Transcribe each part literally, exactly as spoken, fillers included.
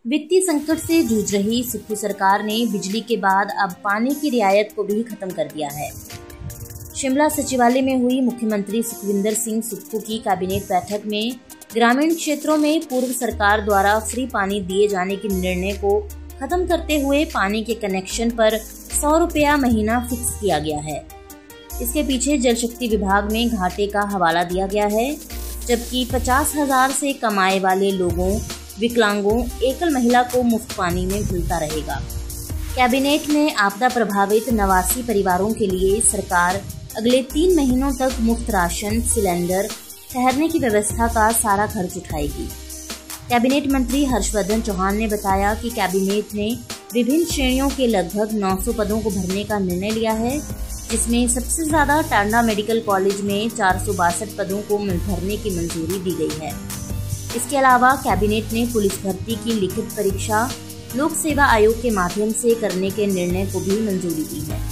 वित्तीय संकट से जूझ रही सुक्खू सरकार ने बिजली के बाद अब पानी की रियायत को भी खत्म कर दिया है। शिमला सचिवालय में हुई मुख्यमंत्री सुखविंदर सिंह सुक्खू की कैबिनेट बैठक में ग्रामीण क्षेत्रों में पूर्व सरकार द्वारा फ्री पानी दिए जाने के निर्णय को खत्म करते हुए पानी के कनेक्शन पर सौ रुपया महीना फिक्स किया गया है। इसके पीछे जल शक्ति विभाग में घाटे का हवाला दिया गया है, जबकि पचास हजार से कम आय वाले लोगों, विकलांगों, एकल महिला को मुफ्त पानी में मिलता रहेगा। कैबिनेट में आपदा प्रभावित नवासी परिवारों के लिए सरकार अगले तीन महीनों तक मुफ्त राशन, सिलेंडर, ठहरने की व्यवस्था का सारा खर्च उठाएगी। कैबिनेट मंत्री हर्षवर्धन चौहान ने बताया कि कैबिनेट ने विभिन्न श्रेणियों के लगभग नौ सौ पदों को भरने का निर्णय लिया है, जिसमें सबसे ज्यादा टांडा मेडिकल कॉलेज में चार सौ बासठ पदों को भरने की मंजूरी दी गई है। इसके अलावा कैबिनेट ने पुलिस भर्ती की लिखित परीक्षा लोक सेवा आयोग के माध्यम से करने के निर्णय को भी मंजूरी दी है।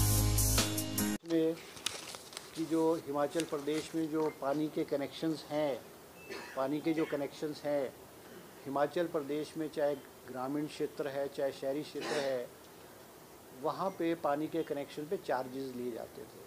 कि जो हिमाचल प्रदेश में जो पानी के कनेक्शंस हैं, पानी के जो कनेक्शंस हैं हिमाचल प्रदेश में, चाहे ग्रामीण क्षेत्र है चाहे शहरी क्षेत्र है, वहाँ पे पानी के कनेक्शन पे चार्जेस लिए जाते थे।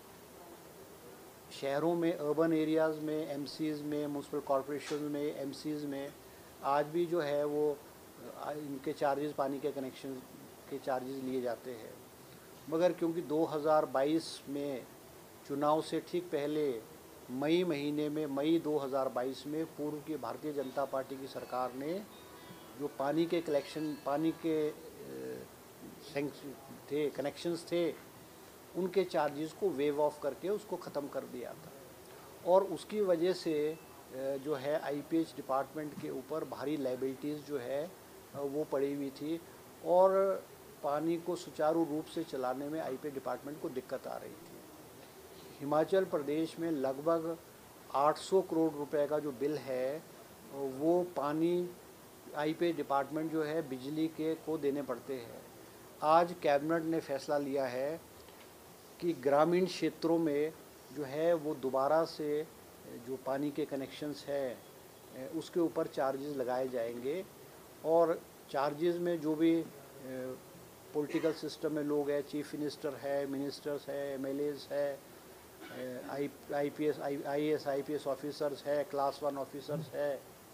शहरों में, अर्बन एरियाज़ में, एमसीज़ में, म्यूनसिपल कॉरपोरेशन में, एमसीज़ में आज भी जो है वो इनके चार्जेस, पानी के कनेक्शन के चार्जेस लिए जाते हैं। मगर क्योंकि दो हज़ार बाईस में चुनाव से ठीक पहले मई महीने में, मई दो हज़ार बाईस में पूर्व की भारतीय जनता पार्टी की सरकार ने जो पानी के कलेक्शन, पानी के थे कनेक्शंस थे, उनके चार्जेस को वेव ऑफ करके उसको ख़त्म कर दिया था। और उसकी वजह से जो है आईपीएच डिपार्टमेंट के ऊपर भारी लायबिलिटीज़ जो है वो पड़ी हुई थी और पानी को सुचारू रूप से चलाने में आईपीएच डिपार्टमेंट को दिक्कत आ रही थी। हिमाचल प्रदेश में लगभग आठ सौ करोड़ रुपए का जो बिल है वो पानी आईपीएच डिपार्टमेंट जो है बिजली के को देने पड़ते हैं। आज कैबिनेट ने फैसला लिया है कि ग्रामीण क्षेत्रों में जो है वो दोबारा से जो पानी के कनेक्शंस हैं उसके ऊपर चार्जेस लगाए जाएंगे और चार्जेस में जो भी पॉलिटिकल सिस्टम में लोग हैं, चीफ मिनिस्टर है, मिनिस्टर्स है, एमएलएज है, I IPS I IAS IPS officers है, क्लास वन ऑफिसर्स है,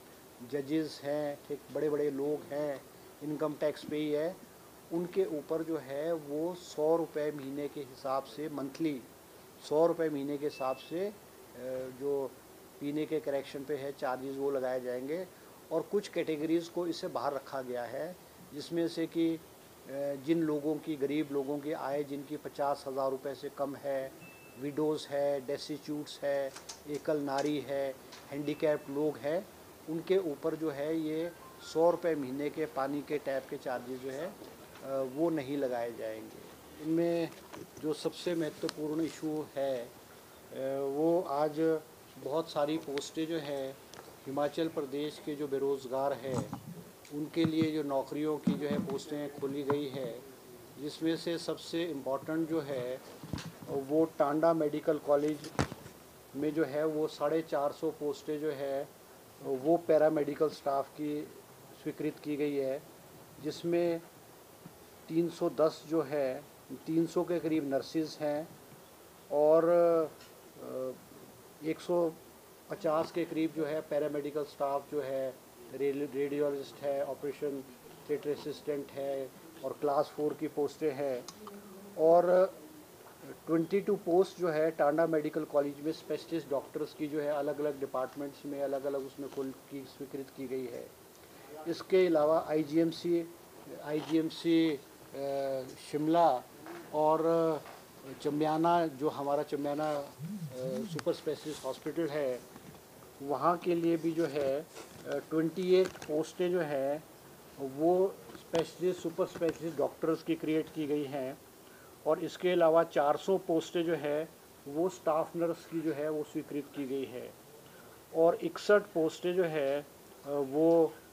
जजेस हैं, ठीक बड़े बड़े लोग हैं, इनकम टैक्स पे ही है, उनके ऊपर जो है वो सौ रुपये महीने के हिसाब से, मंथली सौ रुपये महीने के हिसाब से जो पीने के कनेक्शन पे है चार्जेस वो लगाए जाएंगे। और कुछ कैटेगरीज़ को इससे बाहर रखा गया है, जिसमें से कि जिन लोगों की, गरीब लोगों की आय जिनकी पचास हज़ार रुपये से कम है, विडोज़ है, डेस्टिट्यूट्स है, एकल नारी है, हैंडीकैप्ड लोग हैं, उनके ऊपर जो है ये सौ रुपये महीने के पानी के टैप के चार्जेस जो है वो नहीं लगाए जाएंगे। इनमें जो सबसे महत्वपूर्ण इशू है वो आज बहुत सारी पोस्टें जो है हिमाचल प्रदेश के जो बेरोज़गार हैं उनके लिए जो नौकरियों की जो है पोस्टें खोली गई है, जिसमें से सबसे इम्पोर्टेंट जो है वो टांडा मेडिकल कॉलेज में जो है वो साढ़े चार सौ पोस्टें जो है वो पैरामेडिकल स्टाफ की स्वीकृत की गई है, जिसमें तीन सौ दस जो है तीन सौ के करीब नर्सिस हैं और एक सौ पचास के करीब जो है पैरामेडिकल स्टाफ जो है, रेडियोलॉजिस्ट है, ऑपरेशन थिएटर असिस्टेंट है और क्लास फोर की पोस्टें हैं। और बाईस पोस्ट जो है टांडा मेडिकल कॉलेज में स्पेशलिस्ट डॉक्टर्स की जो है अलग अलग डिपार्टमेंट्स में अलग अलग उसमें खोल की स्वीकृत की गई है। इसके अलावा आईजीएमसी आईजीएमसी शिमला और चम्बियाना, जो हमारा चम्बियाना सुपर स्पेशलिस्ट हॉस्पिटल है, वहाँ के लिए भी जो है अट्ठाईस पोस्टें जो है वो स्पेशलिस्ट, सुपर स्पेशलिस्ट डॉक्टर्स की क्रिएट की गई हैं। और इसके अलावा चार सौ पोस्टें जो है वो स्टाफ नर्स की जो है वो स्वीकृत की गई है और इकसठ पोस्टें जो है वो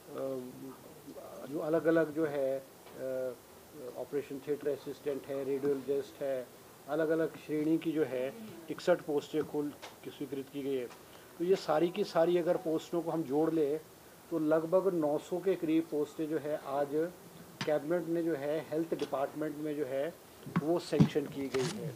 जो अलग अलग जो है ऑपरेशन थिएटर असिस्टेंट है, रेडियोलॉजिस्ट है, अलग अलग श्रेणी की जो है इकसठ पोस्टें खोल की स्वीकृत की गई है। तो ये सारी की सारी अगर पोस्टों को हम जोड़ लें तो लगभग नौ सौ के करीब पोस्टें जो है आज कैबिनेट ने जो है हेल्थ डिपार्टमेंट में जो है वो सेंक्शन की गई है।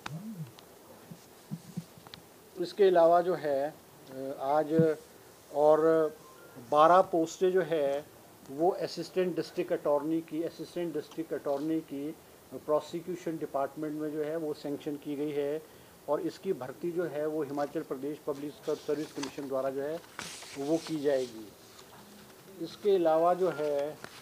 इसके अलावा जो है आज और बारह पोस्टें जो है वो असिस्टेंट डिस्ट्रिक्ट अटॉर्नी की असिस्टेंट डिस्ट्रिक्ट अटॉर्नी की प्रोसिक्यूशन डिपार्टमेंट में जो है वो सेंक्शन की गई है और इसकी भर्ती जो है वो Himachal Pradesh public service commission द्वारा जो है वो की जाएगी। इसके अलावा जो है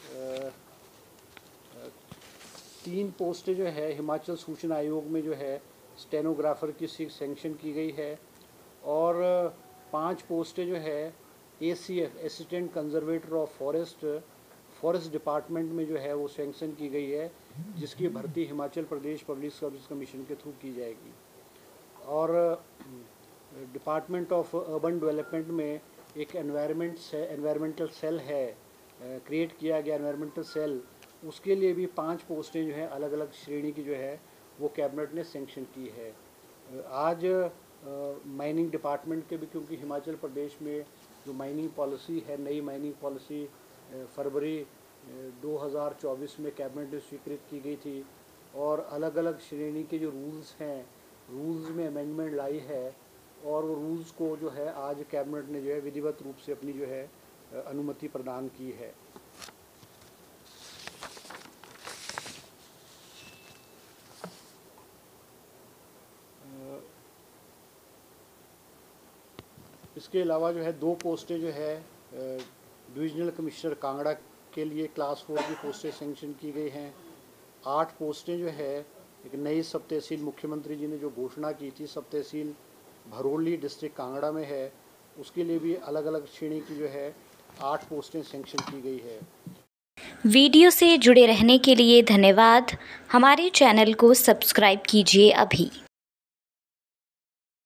तीन पोस्टें जो है हिमाचल सूचना आयोग में जो है स्टेनोग्राफर की सेंक्शन की गई है और पांच पोस्टें जो है ACF assistant conservator of forest forest department में जो है वो सेंक्शन की गई है, जिसकी भर्ती Himachal Pradesh public service commission के थ्रू की जाएगी। और डिपार्टमेंट ऑफ अर्बन डेवलपमेंट में एक एनवायरनमेंट से एनवायरमेंटल सेल है क्रिएट किया गया एनवायरमेंटल सेल, उसके लिए भी पांच पोस्टें जो है अलग अलग श्रेणी की जो है वो कैबिनेट ने सेंक्शन की है। आज माइनिंग डिपार्टमेंट के भी, क्योंकि हिमाचल प्रदेश में जो माइनिंग पॉलिसी है नई माइनिंग पॉलिसी फरवरी दो हज़ार चौबीस में कैबिनेट में स्वीकृत की गई थी और अलग अलग श्रेणी के जो रूल्स हैं रूल्स में अमेंडमेंट लाई है और वो रूल्स को जो है आज कैबिनेट ने जो है विधिवत रूप से अपनी जो है अनुमति प्रदान की है। इसके अलावा जो है दो पोस्टें जो है डिविजनल कमिश्नर कांगड़ा के लिए क्लास फोर की पोस्टें सेंक्शन की गई हैं। आठ पोस्टें जो है एक नई सब तहसील मुख्यमंत्री जी ने जो घोषणा की थी सब तहसील भरोली डिस्ट्रिक्ट कांगड़ा में है, उसके लिए भी अलग अलग श्रेणी की जो है आठ पोस्टें सेंक्शन की गई है। वीडियो से जुड़े रहने के लिए धन्यवाद। हमारे चैनल को सब्सक्राइब कीजिए अभी।